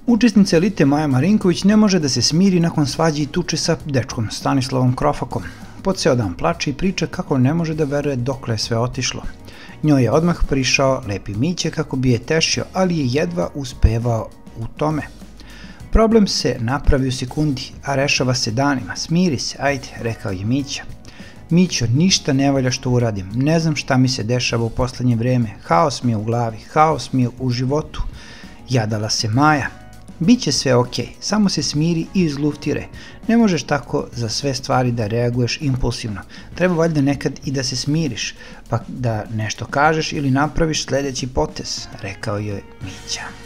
Učesnica elite Maja Marinković ne može da se smiri nakon svađe i tuče sa dečkom Stanislavom Krofakom. Po ceo dan plače i priča kako ne može da veruje dokle je sve otišlo. Njoj je odmah prišao lepi Mića kako bi je tešio, ali je jedva uspevao u tome. Problem se napravi u sekundi, a rešava se danima. Smiri se, ajde, rekao je Mića. Mićo, ništa ne valja što uradim, ne znam šta mi se dešava u poslednje vreme, haos mi je u glavi, haos mi je u životu. Jadala se Maja. Biće sve okej, samo se smiri i izluftire. Ne možeš tako za sve stvari da reaguješ impulsivno. Treba valjda nekad i da se smiriš, pa da nešto kažeš ili napraviš sledeći potez, rekao je Mića.